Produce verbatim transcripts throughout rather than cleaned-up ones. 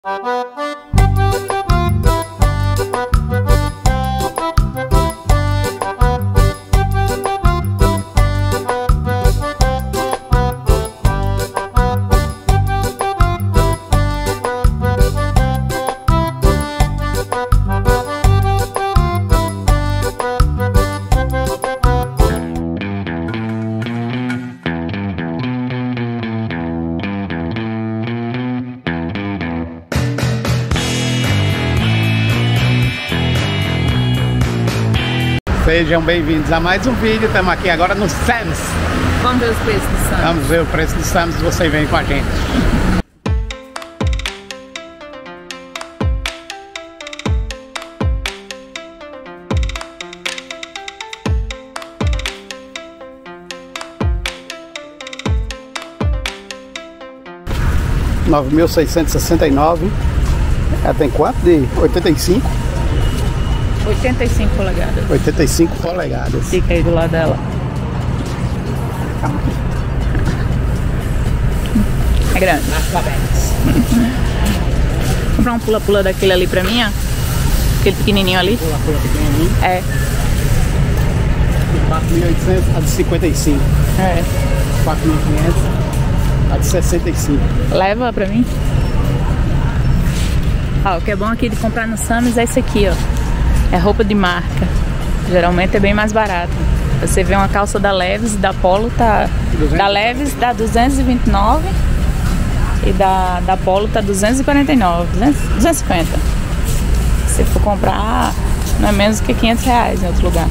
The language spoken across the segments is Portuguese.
Sejam bem-vindos a mais um vídeo. Estamos aqui agora no Sam's. Vamos ver os preços do Sam's. Vamos ver o preço do Sam's. Você vem com a gente. nove mil seiscentos e sessenta e nove. Ela tem quanto? De oitenta e cinco? oitenta e cinco polegadas. oitenta e cinco polegadas. Fica aí do lado dela. É grande. Vou comprar um pula-pula daquele ali pra mim, ó. Aquele pequenininho ali. Pula-pula pequenininho. É. quatro mil e oitocentos, a de cinquenta e cinco. É. quatro mil e quinhentos, a de sessenta e cinco. Leva pra mim. Ó, o que é bom aqui de comprar no Sam's é esse aqui, ó. É roupa de marca. Geralmente é bem mais barato. Você vê uma calça da Levi's e da Polo tá... Da Levi's dá duzentos e vinte e nove e da, da Polo tá duzentos e quarenta e nove, duzentos e cinquenta. Se for comprar, não é menos que quinhentos reais em outro lugar.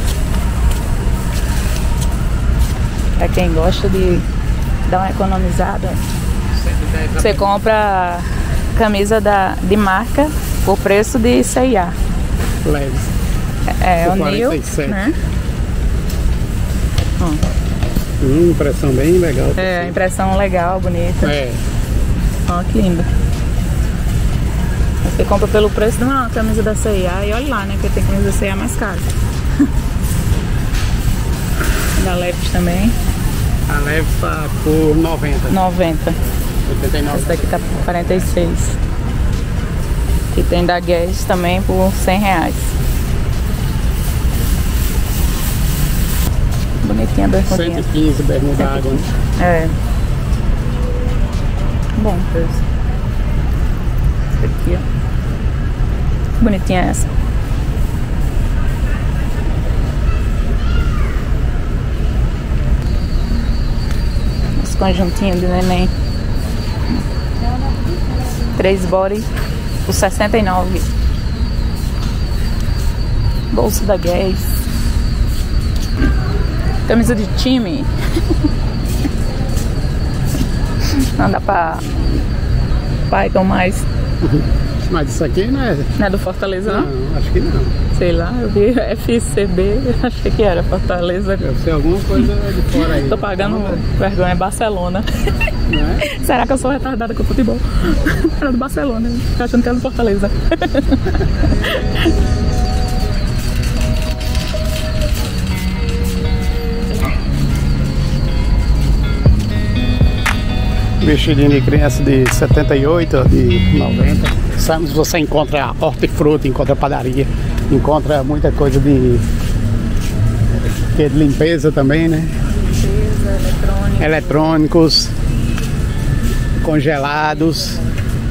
Pra quem gosta de dar uma economizada, você compra camisa da, de marca por preço de C e A. Leves. É, é o New, né? Hum, impressão bem legal. É, impressão legal, bonita. É. Ó, que lindo. Você compra pelo preço de uma camisa da C e A e olha lá, né? Porque tem camisa da C e A mais cara. Da Levi's também. A Levi's tá por noventa. noventa. oitenta e nove. Essa daqui tá por quarenta e seis. E tem da Guess também por cem reais. Bonitinha a bermudinha. cento e quinze bermuda água. É. Bom preço. Essa aqui, ó. Bonitinha essa. Os conjuntinhos de neném. Três body por sessenta e nove. Bolsa da Guess. Camisa de time. Não dá pra Python mais. Mas isso aqui não é... Não é do Fortaleza, não? Não, acho que não. Sei lá, eu vi F C B, achei que era Fortaleza. Deve ser alguma coisa de fora aí. Tô pagando vergonha, Barcelona. Não é? Será que eu sou retardada com futebol? Era do Barcelona, tô achando que era do Fortaleza. Vestidinho de criança de setenta e oito, de noventa. Sam's você encontra hortifruti, encontra padaria, encontra muita coisa de, de limpeza também, né? Limpeza, eletrônica. Eletrônicos, congelados,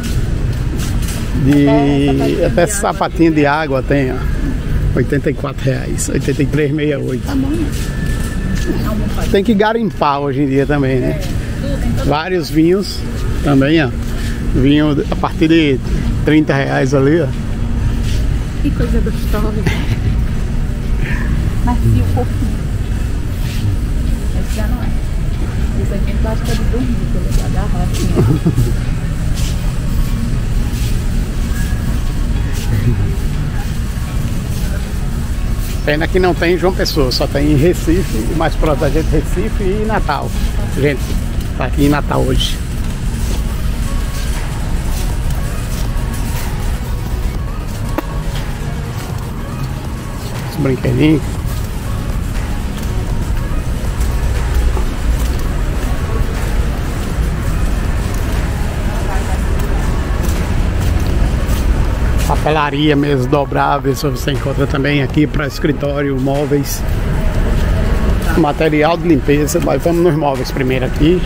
de até sapatinho de água tem, ó, oitenta e quatro reais, oitenta e três reais e sessenta e oito. Tá bom, né? Tem que garimpar hoje em dia também, né? Vários vinhos também, ó. Vinho a partir de trinta reais ali, ó. Que coisa gostosa. Macio, fofinho. Esse já não é. Esse aqui eu acho que é de dormir, que ele agarra assim, ó. Pena que não tem em João Pessoa, só tem em Recife, mais próximo da gente, Recife e Natal. Gente, tá aqui em Natal hoje. Os brinquedinhos. Papelaria mesmo, dobráveis, você encontra também aqui para escritório, móveis, material de limpeza. Mas vamos nos móveis primeiro aqui.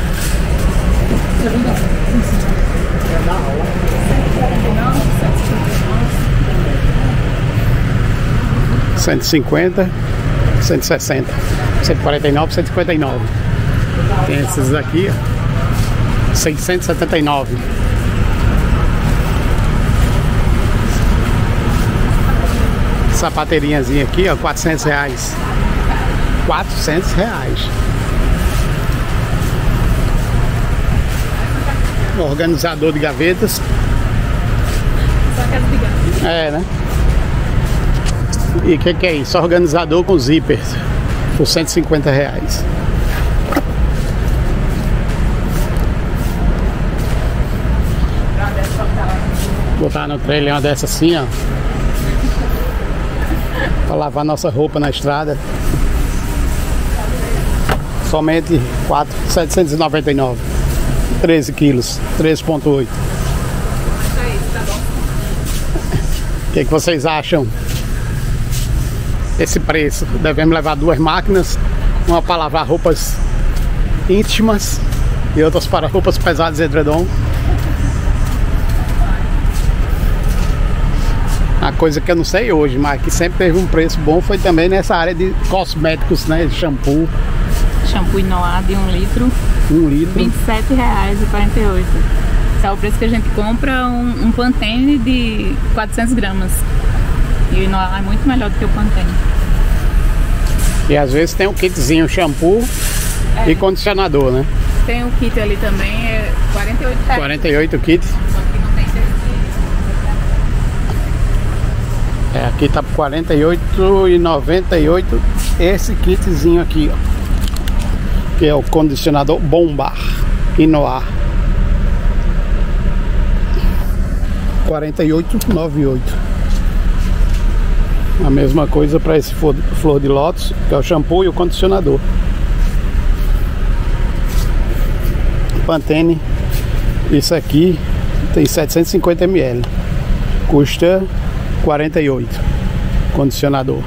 cento e cinquenta, cento e sessenta, cento e quarenta e nove, cento e cinquenta e nove. Tem esses aqui, ó, seiscentos e setenta e nove. Sapateirinhazinha aqui, ó, quatrocentos reais. quatrocentos reais. Organizador de gavetas. É, né? E o que, que é isso? Organizador com zíper por cento e cinquenta reais. Botar no trailer uma dessa assim, ó, para lavar nossa roupa na estrada. Somente quatro mil setecentos e noventa e nove. treze quilos, treze ponto oito. O que, que vocês acham? Esse preço. Devemos levar duas máquinas, uma para lavar roupas íntimas e outras para roupas pesadas e edredom. A coisa que eu não sei hoje, mas que sempre teve um preço bom, foi também nessa área de cosméticos, né? De shampoo. Shampoo Inoar de um litro. Um litro. vinte e sete reais e quarenta e oito centavos. Esse é o preço que a gente compra um, um Pantene de quatrocentas gramas. E o Inoar é muito melhor do que o Pantene. E às vezes tem um kitzinho shampoo é. e condicionador, né? Tem o kit ali também, é quarenta e oito reais. quarenta e oito kits. Só que não tem É, aqui tá por quarenta e oito reais e noventa e oito centavos esse kitzinho aqui, ó, que é o condicionador Bombar Inoar. quarenta e oito reais e noventa e oito centavos. A mesma coisa para esse flor de lótus, que é o shampoo e o condicionador. Pantene, isso aqui tem setecentos e cinquenta mililitros, custa quarenta e oito reais. Condicionador.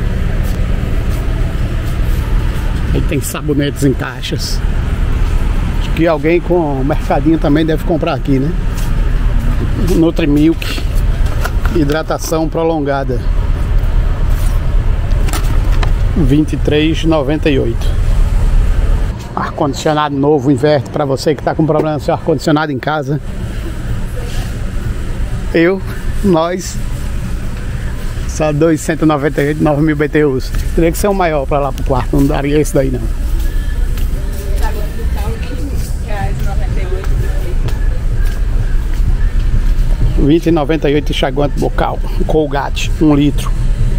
Aí tem sabonetes em caixas. Acho que alguém com mercadinho também deve comprar aqui, né? Nutrimilk, hidratação prolongada, vinte e três reais e noventa e oito centavos. Ar-condicionado novo, inverte, para você que está com problema no seu ar-condicionado em casa. Eu, nós, só dois cento e noventa e oito, nove mil B T Us. Teria que ser um maior para lá pro quarto, não daria esse daí não. vinte e noventa e oito enxaguante bucal, Colgate, um litro.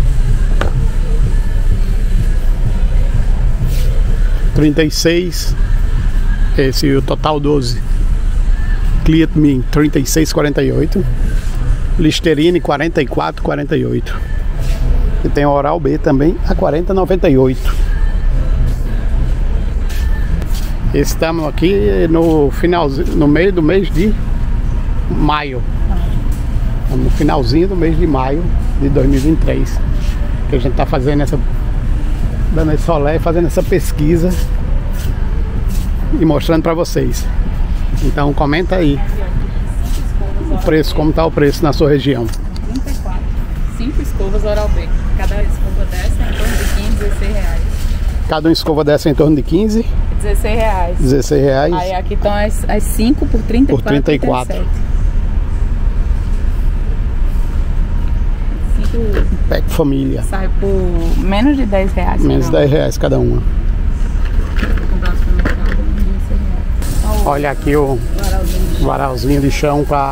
trinta e seis, esse o total doze. Clear Me, trinta e seis reais e quarenta e oito centavos. Listerine, quarenta e quatro reais e quarenta e oito centavos. E tem Oral B também a quarenta reais e noventa e oito centavos. Estamos aqui no finalzinho, no meio do mês de maio. No finalzinho do mês de maio de dois mil e vinte e três, que a gente está fazendo essa, dando esse rolê e fazendo essa pesquisa e mostrando para vocês. Então comenta aí o preço, como está o preço na sua região. trinta e quatro. cinco escovas Oral B. Cada escova dessa é em torno de quinze, dezesseis reais. Cada uma escova dessa é em torno de quinze? dezesseis reais. dezesseis reais. Aí aqui estão as, as cinco por trinta e quatro. Por trinta e quatro. trinta e sete. Pack família. Sai por menos de dez reais. Menos de dez reais cada uma. Olha aqui o varalzinho de chão para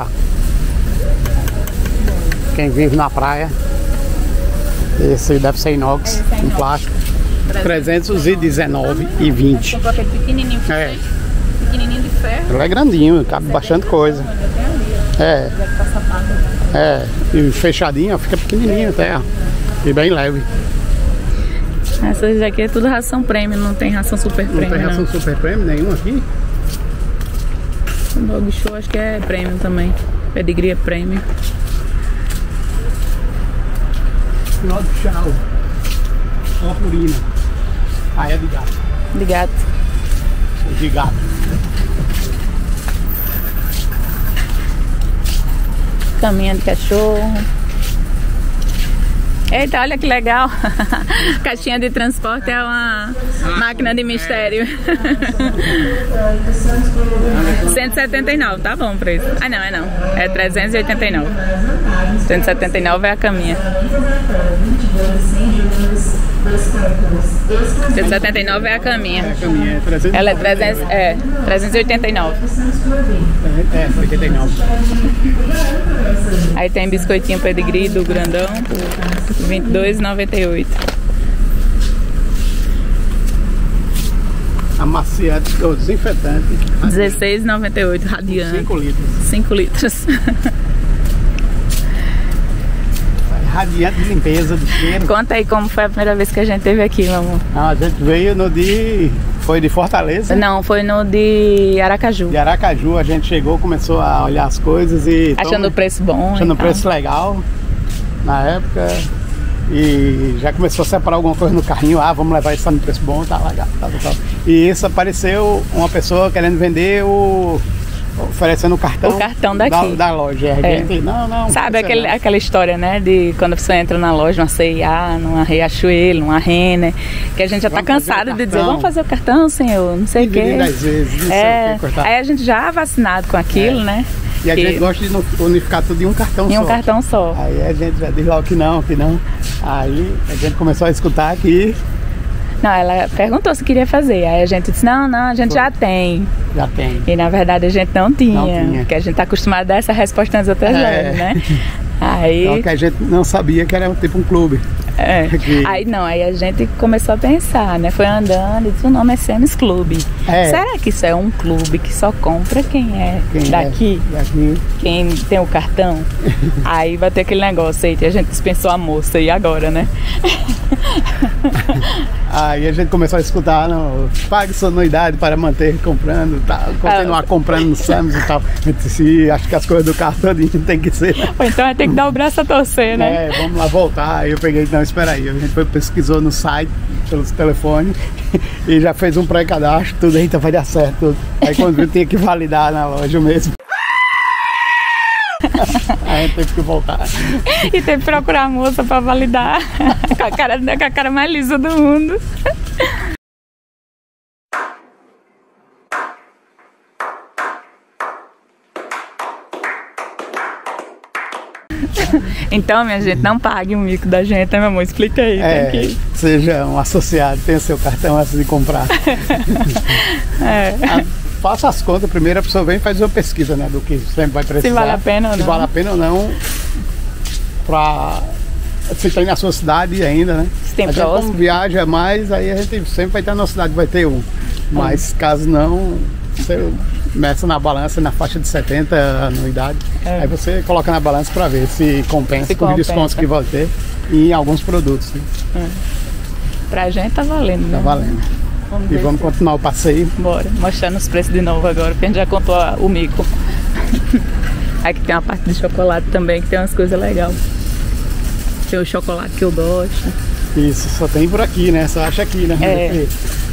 quem vive na praia. Esse deve ser inox, é, em plástico. trezentos e dezenove reais e vinte centavos. Comprou aquele pequenininho, é. pequenininho de ferro. Ele é grandinho, cabe bastante coisa. É. É, e fechadinho, fica pequenininho até, ó. E bem leve. Essas aqui é tudo ração prêmio, não tem ração super prêmio. Não tem ração super prêmio nenhum aqui? O Dog Show acho que é prêmio também. Pedigree é prêmio. Filó de chau. Purpurina. Aí é de gato. De gato. De gato. Caminha de cachorro. Eita, olha que legal. Caixinha de transporte é uma máquina de mistério. cento e setenta e nove, tá bom o preço. Ah não, é não. É trezentos e oitenta e nove. cento e setenta e nove é a caminha. cento e setenta e nove é a caminha. É a caminha, é trezentos e Ela é, trezentos, é trezentos e oitenta e nove. É, oitenta e nove. Aí tem biscoitinho pedigree do grandão por vinte e dois reais e noventa e oito centavos. Amaciante, o desinfetante. dezesseis reais e noventa e oito centavos, radiante. cinco litros. cinco litros. Radiante de limpeza, de cheiro. Conta aí como foi a primeira vez que a gente esteve aqui, meu amor. Ah, a gente veio no de... Foi de Fortaleza? Não, foi no de Aracaju. De Aracaju, a gente chegou, começou a olhar as coisas e... Achando o preço bom. Achando o tal. preço legal na época. E já começou a separar alguma coisa no carrinho. Ah, vamos levar isso no preço bom, tá legal, tá, tá, tá. E isso apareceu uma pessoa querendo vender o... oferecendo o cartão, o cartão daqui. Da, da loja. A É. gente, não, não. Sabe não aquele, não. aquela história, né? De quando a pessoa entra na loja, numa C e A, numa Riachuelo, numa Renner, que a gente já tá Vamos fazer cansado o de dizer, cartão. vamos fazer o cartão, senhor, não sei o quê. Dividir dez vezes, não sei É, o que, coitado. aí a gente já vacinado com aquilo, É. né? E a que- gente gosta de não unificar tudo em um cartão Em só. um cartão só. Aí a gente já diz logo que não, que não. Aí a gente começou a escutar que Não, ela perguntou se queria fazer. Aí a gente disse, não, não, a gente já tem. já tem. E na verdade a gente não tinha. Não tinha. Porque a gente tá acostumado a dar essa resposta nas outras É. lojas, né? Aí, Só que a gente não sabia que era tipo um clube. é. que- aí não, aí a gente começou a pensar, né? Foi andando e disse, o nome é Semis Clube. É. Será que isso é um clube que só compra quem é Quem daqui? É, daqui. Quem tem o cartão? Aí vai ter aquele negócio aí, que a gente dispensou a moça, e agora, né? Aí a gente começou a escutar, não, pague sua anuidade para manter comprando, tal, continuar Ah. comprando no Sam's e tal. A gente disse, acho que as coisas do carro todinho tem que ser. Ou então vai ter que dar o braço a torcer, né? É, vamos lá voltar. Aí eu peguei, não, espera aí. A gente foi, pesquisou no site, pelos telefones, e já fez um pré-cadastro, tudo, eita, vai dar certo. Tudo. Aí quando viu, tinha que validar na loja mesmo. Aí a gente teve que voltar. E teve que procurar a moça pra validar. com, a cara, com a cara mais lisa do mundo. Então, minha gente, não pague o mico da gente, né, meu amor? Explica aí. É, tem que... seja um associado, tenha seu cartão antes de comprar. é. Ah, faça as contas primeiro, a pessoa vem e faz uma pesquisa, né, do que sempre vai precisar. Se vale a pena ou se não. vale a pena ou não, pra... se tem na sua cidade ainda, né? Se tem a gente próximo. como viaja mais, aí a gente sempre vai estar na cidade, vai ter um. Mas caso não, você meça na balança na faixa de setenta anuidade. É. Aí você coloca na balança para ver se compensa Se com os compensa. descontos que vai ter em alguns produtos. Né? Pra gente tá valendo, Tá né? valendo. Vamos E ver vamos se- continuar o passeio. Bora, mostrando os preços de novo agora, porque a gente já contou a- o mico. Aqui tem uma parte de chocolate também, que tem umas coisas legais. Tem o chocolate que eu gosto. Isso, só tem por aqui, né? Só acha aqui, né? É.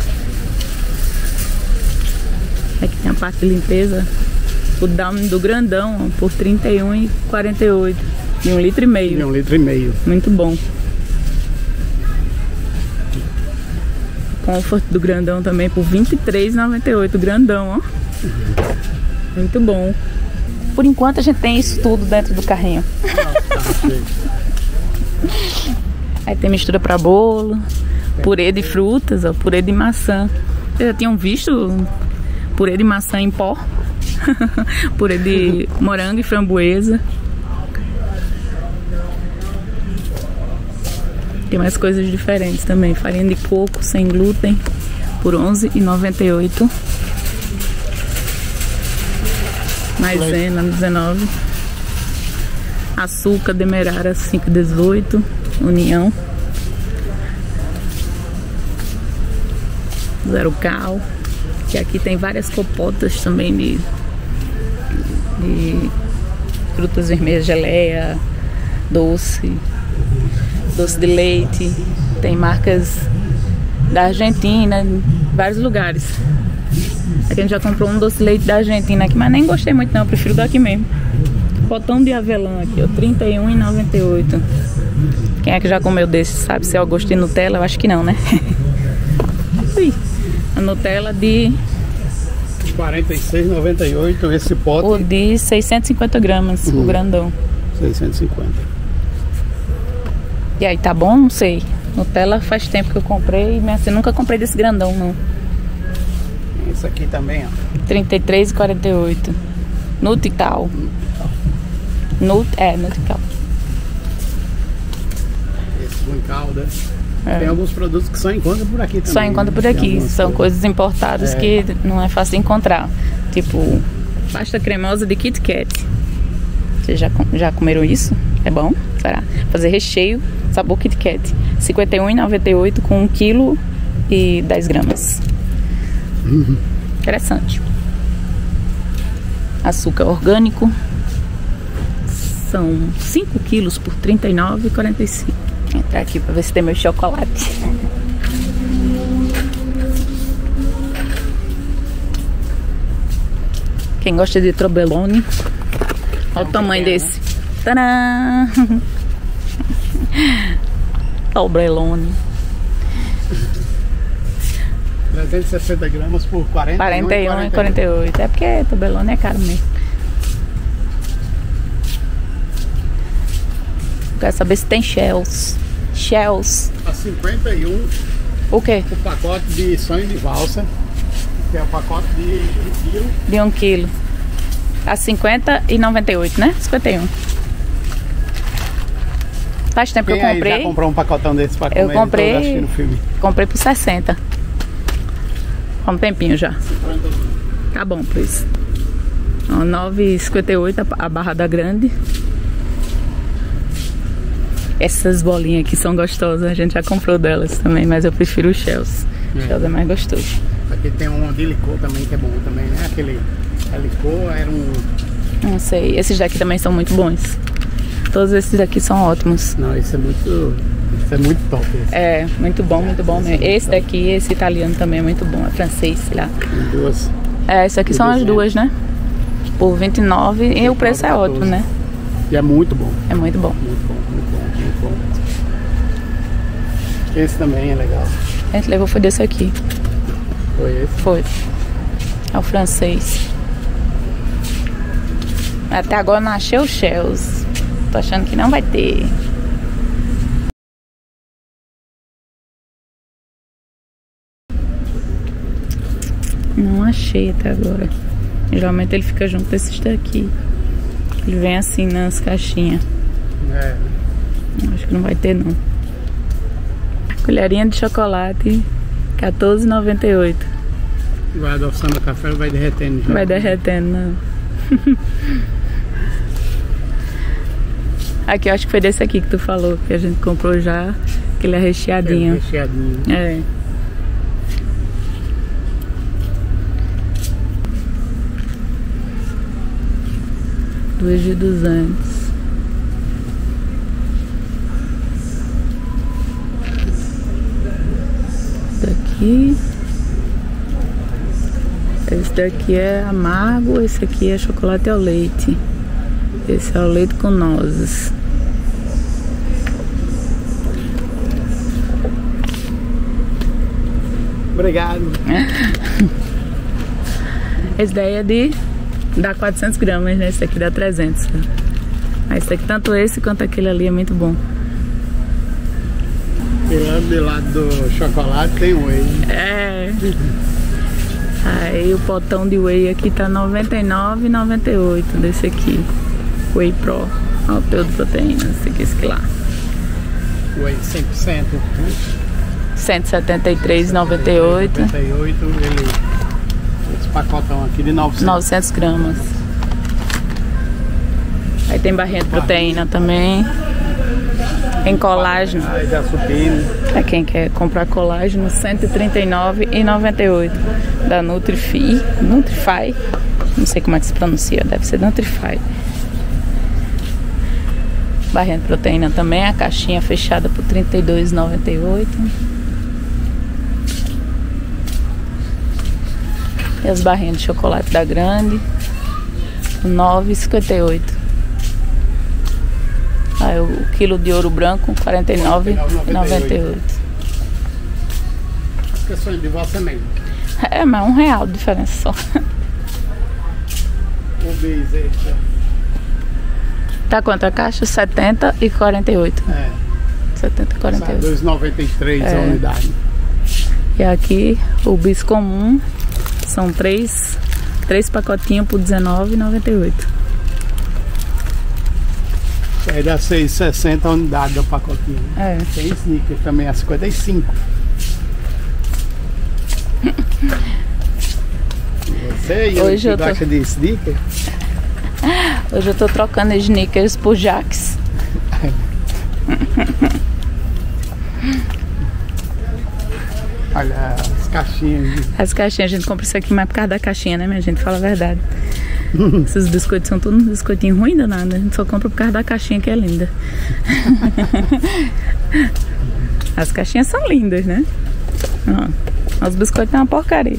Aqui tem a parte de limpeza. O down do grandão, ó, por trinta e um reais e quarenta e oito centavos. E um litro e De meio. um litro e meio. Muito bom. Comfort do grandão também por vinte e três reais e noventa e oito centavos. Grandão, ó. Muito bom. Por enquanto a gente tem isso tudo dentro do carrinho. Aí tem mistura para bolo, purê de frutas, ó, purê de maçã. Vocês já tinham visto purê de maçã em pó? Purê de morango e framboesa. Tem mais coisas diferentes também. Farinha de coco sem glúten por onze reais e noventa e oito centavos. Maisena dezenove reais. Açúcar demerara cinco reais e dezoito centavos. União. Zero cal. Que aqui tem várias compotas também de, de frutas vermelhas, geleia, doce. doce de leite, tem marcas da Argentina, vários lugares. Aqui a gente já comprou um doce de leite da Argentina aqui, mas nem gostei muito não, eu prefiro daqui mesmo. Potão de avelã aqui, ó, trinta e um reais e noventa e oito centavos. Quem é que já comeu desse, sabe se é o gosto de Nutella? Eu acho que não, né? Ui, a Nutella de... quarenta e seis reais e noventa e oito centavos esse pote. O de seiscentos e cinquenta gramas, uhum. O grandão. seiscentos e cinquenta. E aí, tá bom? Não sei. Nutella faz tempo que eu comprei, mas assim, nunca comprei desse grandão, não. Esse aqui também, ó. trinta e três reais e quarenta e oito centavos. Nutical. Nut, é, Nutical. Esse com calda. É. Tem alguns produtos que só encontra por aqui também. Só encontra por aqui. São coisas, coisas importadas é. que não é fácil de encontrar. Tipo, pasta cremosa de Kit Kat. Vocês já, já comeram isso? É bom? Será? Fazer recheio, sabor Kit Kat. cinquenta e um reais e noventa e oito centavos com um quilo e dez gramas. Uhum. Interessante. Açúcar orgânico. São cinco quilos por trinta e nove reais e quarenta e cinco centavos. Vou entrar aqui para ver se tem meu chocolate. Quem gosta de Toblerone, olha o tamanho desse. Tadã! Toblerone. trezentos e sessenta gramas por quarenta e um reais e quarenta e oito centavos. É porque Toblerone é caro mesmo. Quero saber se tem shells. Shells. A cinquenta e um. O quê? O pacote de sonho de valsa. Que é o pacote de um quilo. De um quilo. A cinquenta e noventa e oito, né? cinquenta e um. Faz tempo Quem que eu comprei. Aí já comprou um pacotão desse pra comer? Eu comprei. Assistindo o filme. Comprei por sessenta. Há um tempinho já. Tá bom, por isso. nove reais e cinquenta e oito centavos a barra da grande. Essas bolinhas aqui são gostosas, a gente já comprou delas também, mas eu prefiro o Shells. O é. Shells é mais gostoso. Aqui tem um de licor também, que é bom também, né? Aquele é licor, era um... Não sei, esses daqui também são muito bons. Todos esses daqui são ótimos. Não, esse é muito... Esse é muito top. Esse. É, muito bom, muito bom mesmo. Esse daqui, esse italiano também é muito bom, é francês, sei lá. Duas. É, esse aqui são as duas, né? Por vinte e nove e o preço é ótimo, né? E é muito bom. É muito bom. Muito bom, muito bom, muito bom. Esse também é legal. A gente levou foi desse aqui. Foi esse? Foi. É o francês. Até agora não achei o Shells. Tô achando que não vai ter. Não achei até agora. Geralmente ele fica junto desses daqui. Ele vem assim nas caixinhas. É. Acho que não vai ter não. Colherinha de chocolate, quatorze reais e noventa e oito centavos. Vai adoçando o café, vai derretendo já. Vai derretendo, não. Aqui, eu acho que foi desse aqui que tu falou, que a gente comprou já, que ele é recheadinho. É recheadinho. É. Dois de duzentos. Daqui. Esse daqui é amargo, esse aqui é chocolate ao leite. Esse é o leite com nozes. Obrigado. Esse daí é de... dá quatrocentos gramas, né? Esse aqui dá trezentos. Mas esse aqui, tanto esse quanto aquele ali, é muito bom. E lá do lado do chocolate tem whey. É. Aí o potão de whey aqui tá noventa e nove reais e noventa e oito centavos desse aqui. Whey Pro. Olha o teu de proteína. Esse aqui, esse aqui lá. Whey cem por cento. cento e setenta e três reais e noventa e oito centavos. noventa e oito centavos, ele... Esse pacotão aqui de novecentos. novecentos gramas. Aí tem barrinha de proteína também. Tem colágeno. Aí já subindo. Pra quem quer comprar colágeno, cento e trinta e nove reais e noventa e oito centavos. Da Nutrify. Nutrify. Não sei como é que se pronuncia. Deve ser Nutrify. Barrinha de proteína também, a caixinha fechada por trinta e dois reais e noventa e oito centavos. E as barrinhas de chocolate da Grande, nove reais e cinquenta e oito centavos. Aí o quilo de ouro branco, quarenta e nove reais e noventa e oito centavos. Que sonho de você mesmo. É, mas um real de diferença só. O bis extra. Tá quanto a caixa? setenta e quarenta e oito. É. setenta e quarenta e oito. dois reais e noventa e três É. a unidade. E aqui o bis comum são três, três pacotinhos por dezenove reais e noventa e oito centavos. Aí dá seis reais e sessenta centavos a unidade do pacotinho. É. Tem sneaker também a cinquenta e cinco. Você e Hoje eu eu que tô- gosta de sneaker? Hoje eu tô trocando sneakers por Jax. Olha as caixinhas. de- As caixinhas, a gente compra isso aqui mais por causa da caixinha, né, minha gente? Fala a verdade. Esses biscoitos são tudo biscoitinho ruim danado. A gente só compra por causa da caixinha, que é linda. As caixinhas são lindas, né? Ó, os biscoitos é uma porcaria.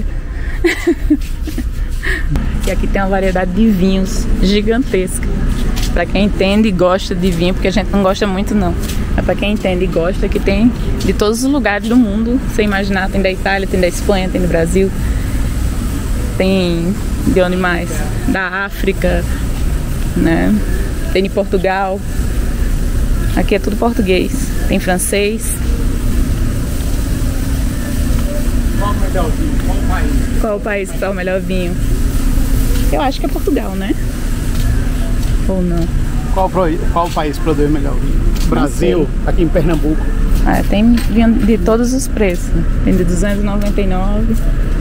E aqui tem uma variedade de vinhos gigantesca. Pra quem entende e gosta de vinho, porque a gente não gosta muito não. Mas pra quem entende e gosta, que tem de todos os lugares do mundo. Você imaginar, tem da Itália, tem da Espanha, tem do Brasil. Tem de onde mais? Da África, né? Tem de Portugal. Aqui é tudo português. Tem francês. Qual o melhor vinho? Qual o país? Qual o país que tá o melhor vinho? Eu acho que é Portugal, né? Ou não? Qual, pro- qual o país produz o melhor vinho? Brasil, aqui em Pernambuco. Ah, tem vinho de todos os preços. Tem de duzentos e noventa e nove.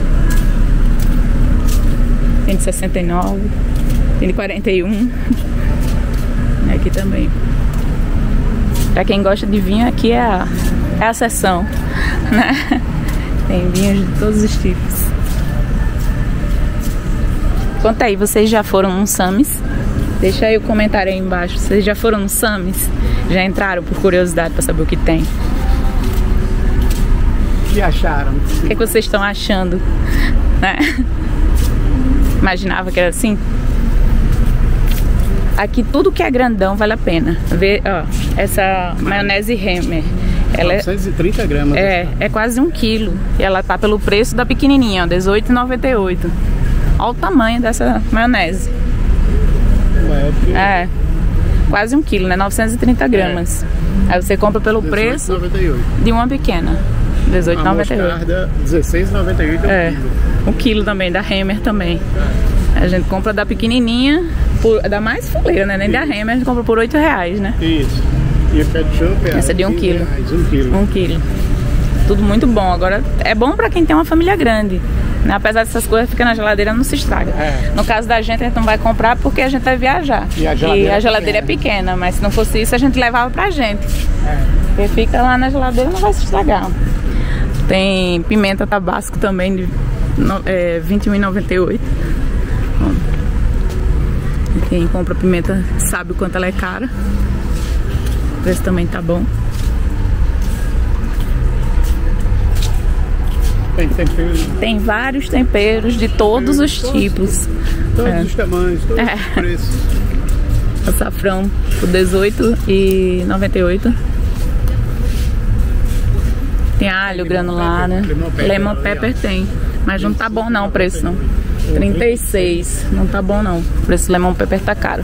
Tem de sessenta e nove. Tem de quarenta e um. Aqui também. Pra quem gosta de vinho, aqui é a, é a seção, né? Tem vinhos de todos os tipos. Conta aí, vocês já foram num Sam's? Deixa aí o comentário aí embaixo. Vocês já foram no Sam's? Já entraram por curiosidade pra saber o que tem? O que acharam? O que, é que vocês estão achando? Né? Imaginava que era assim? Aqui tudo que é grandão vale a pena. Vê, ó, essa maionese Hemmer. Ela é, novecentos e trinta gramas. é, é quase um quilo. E ela tá pelo preço da pequenininha, ó, dezoito reais e noventa e oito centavos. Olha o tamanho dessa maionese. É, porque É, quase um quilo, né? novecentos e trinta gramas. Aí você compra pelo preço dezoito reais e noventa e oito centavos. de uma pequena. dezoito reais e A noventa e oito centavos. mostarda, dezesseis reais e noventa e oito centavos É, é o quilo. um quilo também, da Hemmer também. A gente compra da pequenininha, por, da mais fuleira, né? Nem da Hemmer, a gente compra por oito reais, né? Isso. E o ketchup é Essa é de um quinze quilo. reais, um quilo. Um quilo. Tudo muito bom. Agora, é bom pra quem tem uma família grande, né? Apesar dessas coisas, fica na geladeira, não se estraga. É. No caso da gente, a gente não vai comprar porque a gente vai viajar. E a geladeira é geladeira é pequena, mas se não fosse isso, a gente levava pra gente. É. Porque fica lá na geladeira, não vai se estragar. Tem pimenta tabasco também, de no- é, vinte e um reais e noventa e oito centavos. E quem compra pimenta sabe o quanto ela é cara. O preço também tá bom. Tem tempero. Tem vários temperos de todos os tipos. Todos É. os tamanhos, todos É. os preços. Açafrão por dezoito reais e noventa e oito centavos. Tem alho granulado. Lemon pepper. Lemon pepper tem. Mas não tá bom não o preço não. trinta e seis. Não tá bom não. O preço do lemon pepper tá caro.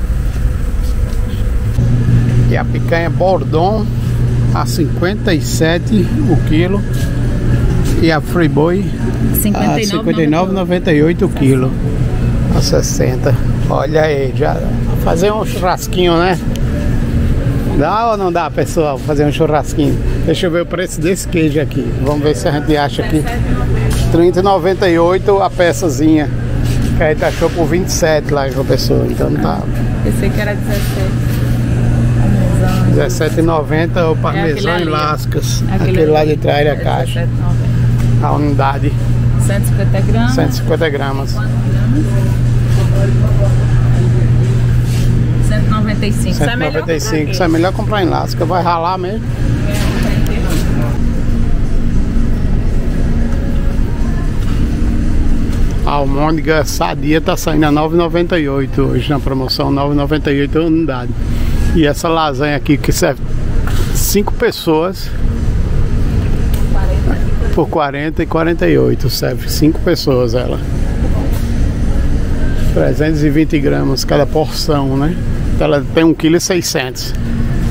E a picanha Bordon a cinquenta e sete o quilo. E a Friboi a cinquenta e nove cinquenta e nove reais e noventa e oito o quilo. A sessenta. Olha aí, já fazer um churrasquinho, né? Dá ou não dá, pessoal, fazer um churrasquinho? Deixa eu ver o preço desse queijo aqui. Vamos ver se a gente acha aqui. trinta e noventa e oito a peçazinha. Que aí taxou por vinte e sete lá com a pessoa. Então tá. Pensei que era dezessete. dezessete e noventa o parmesão É aquele em ali, ó. lascas. Aquele Aquele lá ali. de trás da caixa. dezessete e noventa. A unidade, cento e cinquenta gramas. cento e cinquenta gramas. cento e noventa noventa e cinco. cento e noventa e cinco. Isso é melhor comprar em Lasca. Vai ralar mesmo. A almôndega sadia tá saindo a nove reais e noventa e oito centavos hoje na promoção, nove reais e noventa e oito centavos a unidade. E essa lasanha aqui que serve cinco pessoas por quarenta e quarenta e oito, serve cinco pessoas ela. trezentos e vinte gramas cada porção, né? Ela tem um vírgula seiscentos quilos.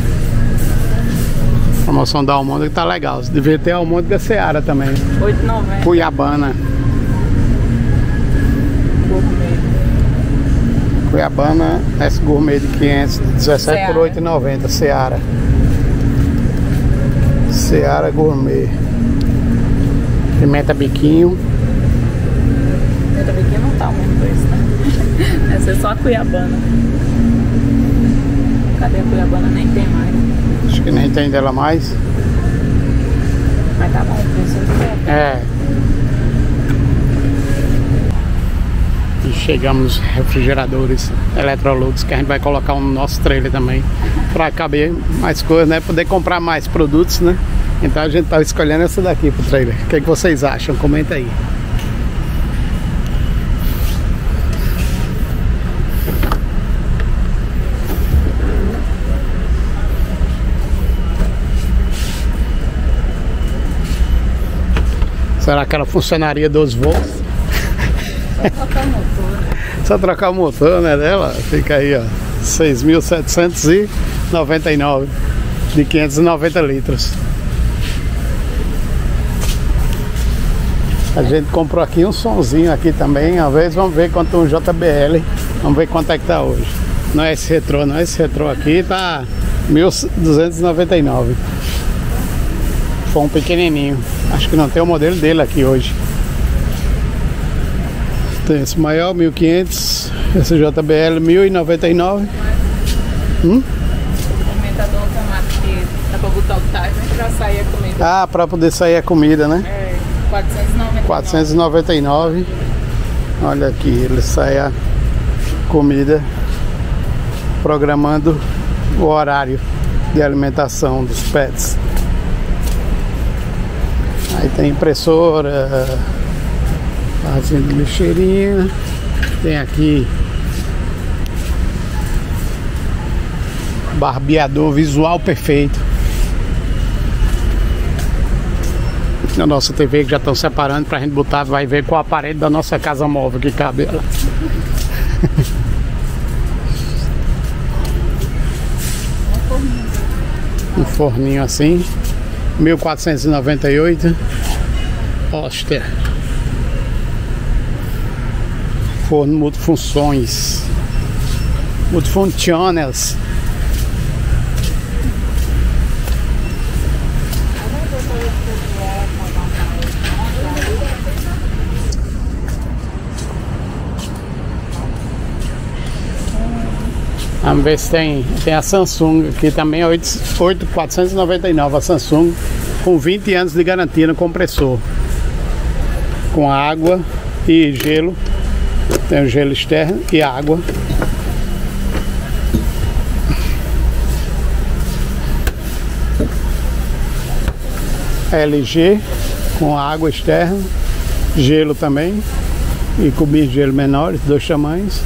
A promoção da almôndega tá legal. Devia ter a almôndega Seara também. oito reais e noventa centavos. Cuiabana. Cuiabana S Gourmet de quinhentos, dezessete por oito reais e noventa centavos. Seara. Seara Gourmet. Pimenta biquinho. Pimenta biquinho não tá o mesmo preço, né? Essa é só a Cuiabana. Cadê a Cuiabana? Nem tem mais. Acho que nem tem dela mais. Mas tá bom o preço. É. E chegamos nos refrigeradores Electrolux, que a gente vai colocar um no nosso trailer também, para caber mais coisas, né? Poder comprar mais produtos, né? Então a gente tá escolhendo essa daqui pro trailer. O que é que vocês acham? Comenta aí. Será que ela funcionaria doze volts? Só trocar o motor. Só trocar o motor, né, dela? Fica aí, ó, seis mil setecentos e noventa e nove de quinhentos e noventa litros. A gente comprou aqui um sonzinho aqui também. Uma vez vamos ver quanto um J B L. Vamos ver quanto é que tá hoje. Não é esse retrô, não. Esse retrô aqui tá mil duzentos e noventa e nove. Foi um pequenininho. Acho que não tem o modelo dele aqui hoje. Tem esse maior, mil e quinhentos. Esse J B L, mil e noventa e nove. Hum? Aumentador automático que dá pra botar o timer pra sair a comida. Ah, pra poder sair a comida, né? É, quatrocentos e noventa e nove. quatrocentos e noventa e nove. Olha aqui, ele sai a comida programando o horário de alimentação dos pets. Aí tem impressora, fazendo lixeirinha. Tem aqui barbeador visual perfeito. A nossa T V que já estão separando pra gente botar, vai ver qual aparelho da nossa casa móvel que cabe ela. Um forninho assim, mil quatrocentos e noventa e oito. Oster. Forno multifunções. Multifunctionals. Vamos ver se tem, tem a Samsung aqui também, oito mil quatrocentos e noventa e nove, a Samsung, com vinte anos de garantia no compressor, com água e gelo. Tem o gelo externo e água. L G com água externa, gelo também e cubinhos de gelo menores, dois tamanhos.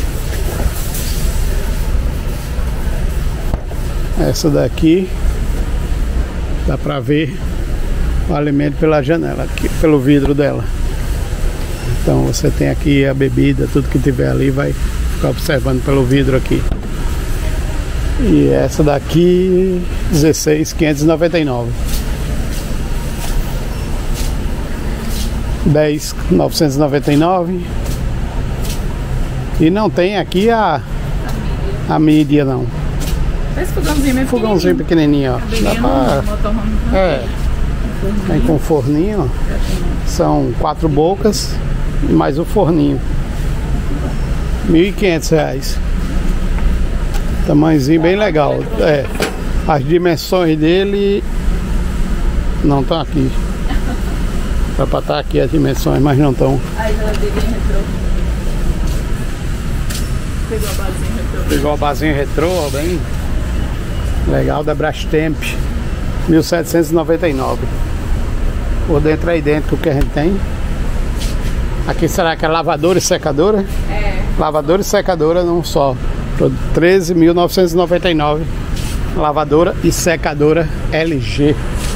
Essa daqui dá pra ver o alimento pela janela, aqui, pelo vidro dela. Então você tem aqui a bebida, tudo que tiver ali vai ficar observando pelo vidro aqui. E essa daqui dezesseis mil quinhentos e noventa e nove. dez mil novecentos e noventa e nove. E não tem aqui a a mídia não. Esse fogãozinho mesmo. Fogãozinho pequenininho, ó. Dá pra... É. Vem com forninho. São quatro bocas e mais o forninho. mil e quinhentos reais. Tamanhozinho bem legal. É. As dimensões dele não estão aqui. Dá pra estar aqui as dimensões, mas não estão. Aí geladeirinha retrô. Pegou a basinha retrô. Pegou a basinha retrô, ó, bem legal, da Brastemp, mil setecentos e noventa e nove. Por dentro é idêntico que a gente tem. Aqui será que é lavadora e secadora? É. Lavadora e secadora não só. treze mil novecentos e noventa e nove. Lavadora e secadora L G.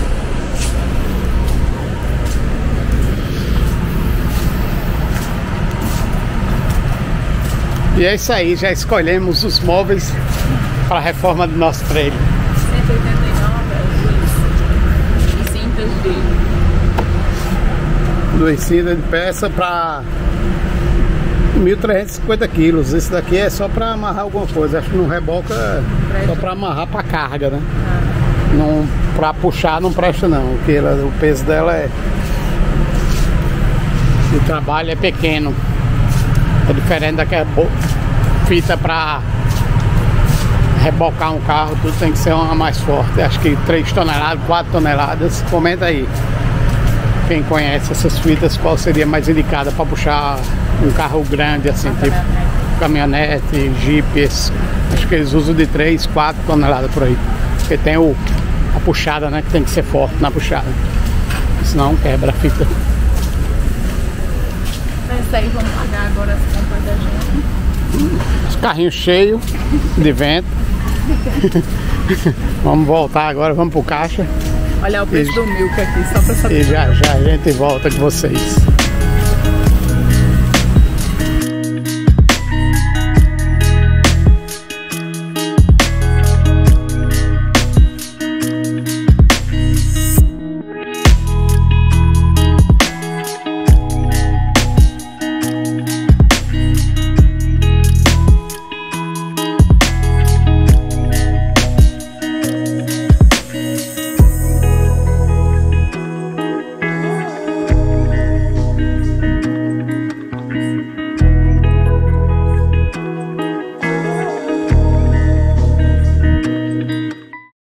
E é isso aí, já escolhemos os móveis para a reforma do nosso trailer. cento e oitenta e nove, duas cintas de... Duas cintas de peça para mil trezentos e cinquenta quilos. Esse daqui é só para amarrar alguma coisa. Acho que não reboca, é só para amarrar para carga, né? Ah. Não, para puxar não presta não, porque ela, o peso dela é... O trabalho é pequeno. É diferente daquela fita para rebocar um carro, tudo tem que ser uma mais forte. Acho que três toneladas, quatro toneladas. Comenta aí, quem conhece essas fitas, qual seria mais indicada para puxar um carro grande assim, uma tipo caminhonete, caminhonete Jeep. Esse. Acho que eles usam de três, quatro toneladas por aí. Porque tem o, a puxada, né, que tem que ser forte na puxada, senão quebra a fita. Isso aí, vamos pagar agora as compras da gente. Os carrinhos cheios de vento. Vamos voltar agora, vamos pro caixa. Olha o preço e, do milk aqui, só pra saber. E já já a gente volta com vocês.